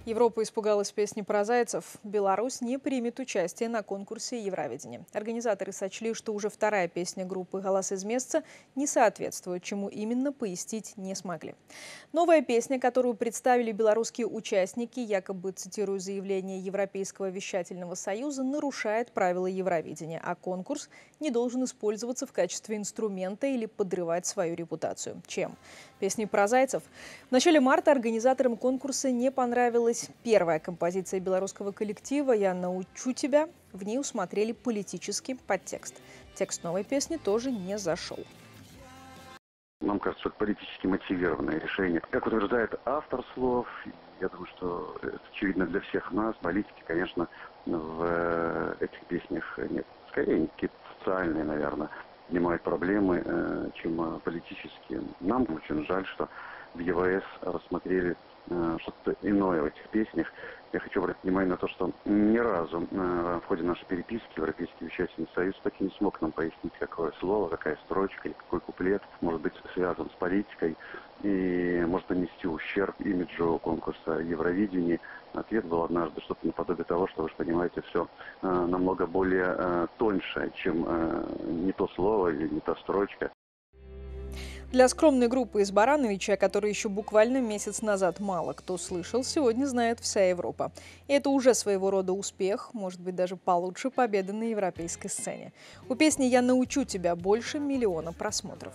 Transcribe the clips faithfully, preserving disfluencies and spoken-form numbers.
Европа испугалась песни про зайцев. Беларусь не примет участие на конкурсе Евровидения. Организаторы сочли, что уже вторая песня группы «Голос из месяца» не соответствует, чему именно пояснить не смогли. Новая песня, которую представили белорусские участники, якобы, цитирую заявление Европейского вещательного союза, нарушает правила Евровидения, а конкурс не должен использоваться в качестве инструмента или подрывать свою репутацию. Чем? Песни про зайцев? В начале марта организаторам конкурса не понравилась первая композиция белорусского коллектива «Я научу тебя». В ней усмотрели политический подтекст. Текст новой песни тоже не зашел. Нам кажется, что это политически мотивированное решение. Как утверждает автор слов, я думаю, что это очевидно для всех нас. Политики, конечно, в этих песнях нет. Скорее, какие-то социальные, наверное, поднимают проблемы, чем политические. Нам очень жаль, что в ЕВС рассмотрели что-то иное в этих песнях. Я хочу обратить внимание на то, что ни разу в ходе нашей переписки Европейский вещательный союз так и не смог нам пояснить, какое слово, какая строчка или какой куплет может быть связан с политикой и может нанести ущерб имиджу конкурса Евровидения. Ответ был однажды что-то наподобие того, что, вы же понимаете, все намного более тоньше, чем не то слово или не та строчка. Для скромной группы из Барановича, о которой еще буквально месяц назад мало кто слышал, сегодня знает вся Европа. И это уже своего рода успех, может быть, даже получше победы на европейской сцене. У песни «Я научу тебя» больше миллиона просмотров.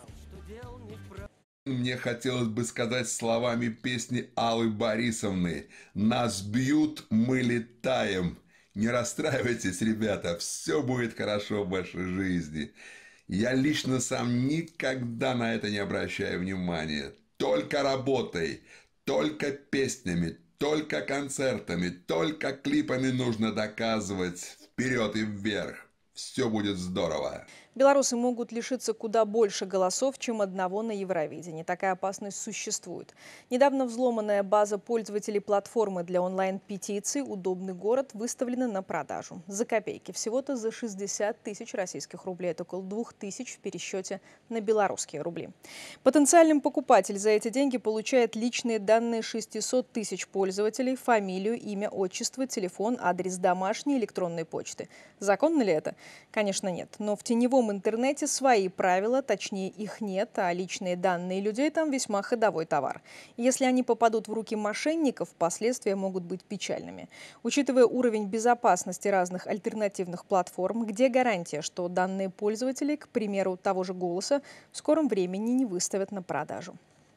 Мне хотелось бы сказать словами песни Аллы Борисовны: «Нас бьют, мы летаем». Не расстраивайтесь, ребята, все будет хорошо в вашей жизни. Я лично сам никогда на это не обращаю внимания. Только работой, только песнями, только концертами, только клипами нужно доказывать вперед и вверх. Все будет здорово. Белорусы могут лишиться куда больше голосов, чем одного на Евровидении. Такая опасность существует. Недавно взломанная база пользователей платформы для онлайн-петиций «Удобный город» выставлена на продажу. За копейки. Всего-то за шестьдесят тысяч российских рублей. Это около двух тысяч в пересчете на белорусские рубли. Потенциальный покупатель за эти деньги получает личные данные шестисот тысяч пользователей, фамилию, имя, отчество, телефон, адрес домашней электронной почты. Законно ли это? Конечно, нет. Но в теневом В интернете свои правила, точнее их нет, а личные данные людей там весьма ходовой товар. Если они попадут в руки мошенников, последствия могут быть печальными. Учитывая уровень безопасности разных альтернативных платформ, где гарантия, что данные пользователей, к примеру, того же «Голоса», в скором времени не выставят на продажу.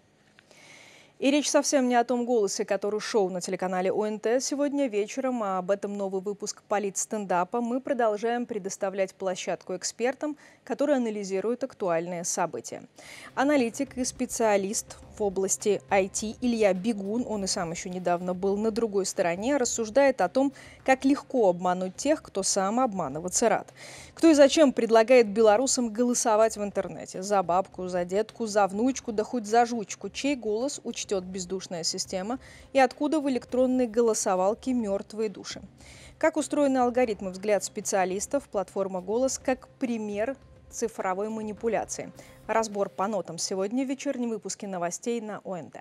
И речь совсем не о том «Голосе», который шоу на телеканале ОНТ. Сегодня вечером, а об этом новый выпуск «Политстендапа», мы продолжаем предоставлять площадку экспертам, которые анализируют актуальные события. Аналитик и специалист в области ай ти Илья Бегун, он и сам еще недавно был на другой стороне, рассуждает о том, как легко обмануть тех, кто сам обманываться рад. Кто и зачем предлагает белорусам голосовать в интернете? За бабку, за детку, за внучку, да хоть за жучку. Чей голос учтет бездушная система и откуда в электронной голосовалке мертвые души? Как устроены алгоритмы, взгляд специалистов, платформа «Голос» как пример цифровой манипуляции. Разбор по нотам сегодня в вечернем выпуске новостей на ОНТ.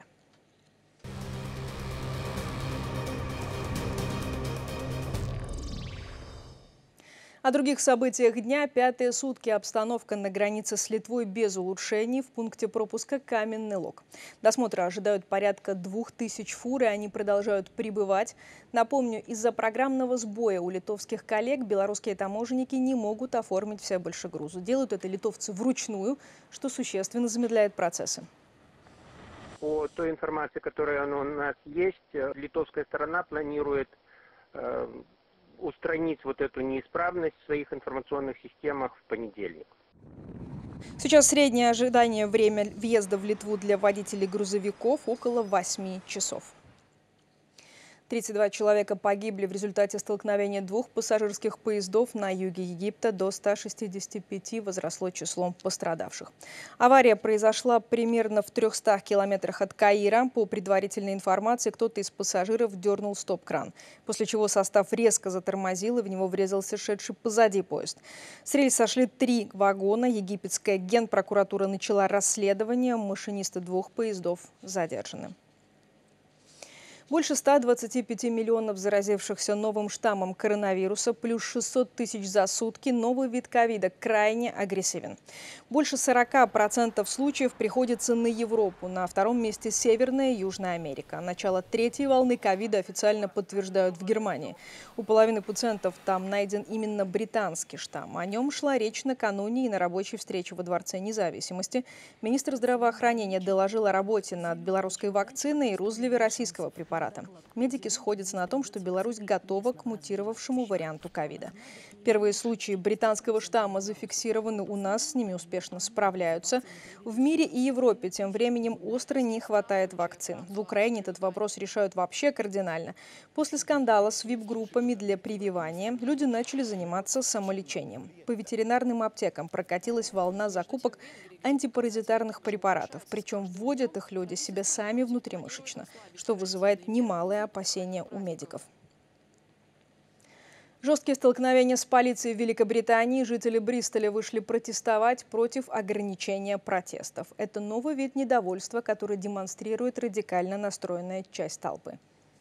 О других событиях дня. Пятые сутки обстановка на границе с Литвой без улучшений. В пункте пропуска Каменный Лог. Досмотра ожидают порядка двух тысяч фур, и они продолжают прибывать. Напомню, из-за программного сбоя у литовских коллег белорусские таможенники не могут оформить все большегрузы. Делают это литовцы вручную, что существенно замедляет процессы. По той информации, которая у нас есть, литовская сторона планирует э, устранить вот эту неисправность в своих информационных системах в понедельник. Сейчас среднее ожидание время въезда в Литву для водителей грузовиков около восьми часов. тридцать два человека погибли в результате столкновения двух пассажирских поездов на юге Египта. До ста шестидесяти пяти возросло число пострадавших. Авария произошла примерно в трёхстах километрах от Каира. По предварительной информации, кто-то из пассажиров дернул стоп-кран, после чего состав резко затормозил, и в него врезался шедший позади поезд. С рельс сошли три вагона. Египетская генпрокуратура начала расследование. Машинисты двух поездов задержаны. Больше ста двадцати пяти миллионов заразившихся новым штаммом коронавируса, плюс шестьсот тысяч за сутки. Новый вид ковида крайне агрессивен. Больше сорока процентов случаев приходится на Европу. На втором месте Северная и Южная Америка. Начало третьей волны ковида официально подтверждают в Германии. У половины пациентов там найден именно британский штамм. О нем шла речь накануне и на рабочей встрече во Дворце независимости. Министр здравоохранения доложил о работе над белорусской вакциной и розливе российского препарата. Медики сходятся на том, что Беларусь готова к мутировавшему варианту ковида. Первые случаи британского штамма зафиксированы у нас, с ними успешно справляются. В мире и Европе тем временем остро не хватает вакцин. В Украине этот вопрос решают вообще кардинально. После скандала с вип-группами для прививания люди начали заниматься самолечением. По ветеринарным аптекам прокатилась волна закупок антипаразитарных препаратов. Причем вводят их люди себе сами внутримышечно, что вызывает немалые опасения у медиков. Жесткие столкновения с полицией в Великобритании. Жители Бристоля вышли протестовать против ограничения протестов. Это новый вид недовольства, который демонстрирует радикально настроенная часть толпы.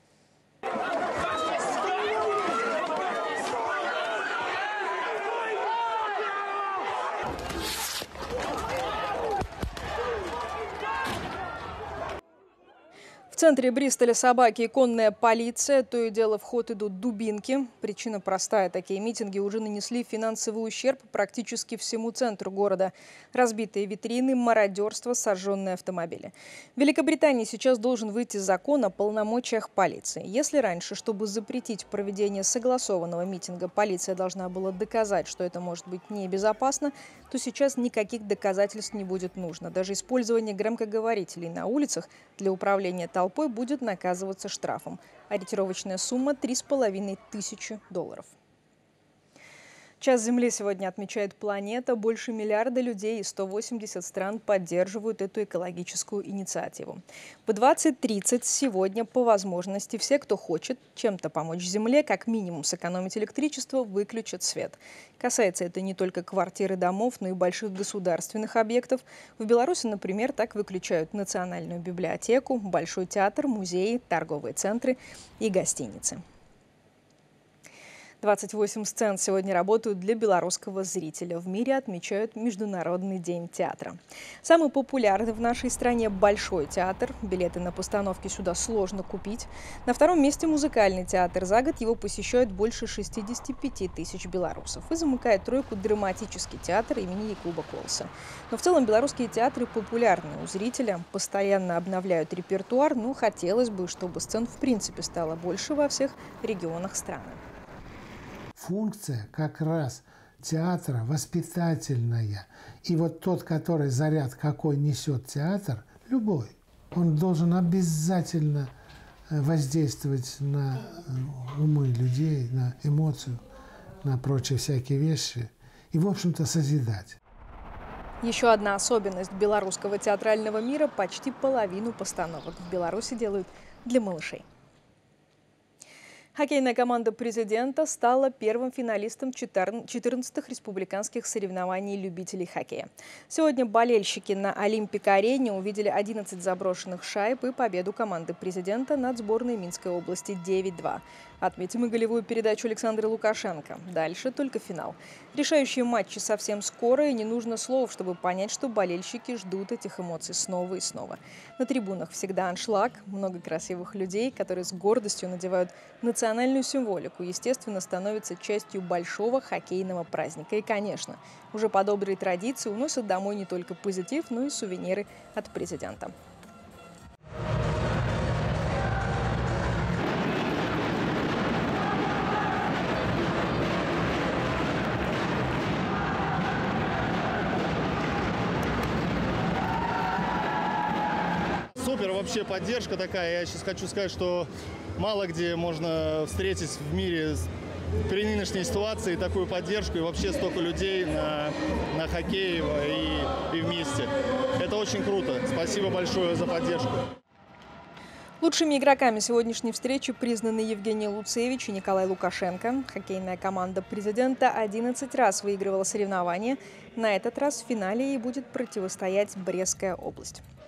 В центре Бристоля собаки и конная полиция. То и дело в ход идут дубинки. Причина простая. Такие митинги уже нанесли финансовый ущерб практически всему центру города. Разбитые витрины, мародерство, сожженные автомобили. В Великобритании сейчас должен выйти закон о полномочиях полиции. Если раньше, чтобы запретить проведение согласованного митинга, полиция должна была доказать, что это может быть небезопасно, то сейчас никаких доказательств не будет нужно. Даже использование громкоговорителей на улицах для управления толпой будет наказываться штрафом. Ориентировочная сумма – три с половиной тысячи долларов. Час Земли сегодня отмечает планета. Больше миллиарда людей и сто восемьдесят стран поддерживают эту экологическую инициативу. В двадцать тридцать сегодня по возможности все, кто хочет чем-то помочь Земле, как минимум сэкономить электричество, выключат свет. Касается это не только квартир и домов, но и больших государственных объектов. В Беларуси, например, так выключают Национальную библиотеку, Большой театр, музеи, торговые центры и гостиницы. двадцать восемь сцен сегодня работают для белорусского зрителя. В мире отмечают Международный день театра. Самый популярный в нашей стране Большой театр. Билеты на постановки сюда сложно купить. На втором месте Музыкальный театр. За год его посещают больше шестидесяти пяти тысяч белорусов. И замыкает тройку Драматический театр имени Якуба Колса. Но в целом белорусские театры популярны у зрителя. Постоянно обновляют репертуар. Но хотелось бы, чтобы сцен в принципе стало больше во всех регионах страны. Функция как раз театра воспитательная. И вот тот, который заряд какой несет театр, любой, он должен обязательно воздействовать на умы людей, на эмоцию, на прочие всякие вещи и, в общем-то, созидать. Еще одна особенность белорусского театрального мира – почти половину постановок в Беларуси делают для малышей. Хоккейная команда президента стала первым финалистом четырнадцатых республиканских соревнований любителей хоккея. Сегодня болельщики на Олимпик-арене увидели одиннадцать заброшенных шайб и победу команды президента над сборной Минской области девять-два. Отметим и голевую передачу Александра Лукашенко. Дальше только финал. Решающие матчи совсем скоро, и не нужно слов, чтобы понять, что болельщики ждут этих эмоций снова и снова. На трибунах всегда аншлаг, много красивых людей, которые с гордостью надевают национальную символику, естественно, становятся частью большого хоккейного праздника. И, конечно, уже по доброй традиции уносят домой не только позитив, но и сувениры от президента. Супер вообще поддержка такая. Я сейчас хочу сказать, что мало где можно встретить в мире при нынешней ситуации такую поддержку и вообще столько людей на, на хоккее и, и вместе. Это очень круто. Спасибо большое за поддержку. Лучшими игроками сегодняшней встречи признаны Евгений Луцевич и Николай Лукашенко. Хоккейная команда президента одиннадцать раз выигрывала соревнования. На этот раз в финале ей будет противостоять Брестская область.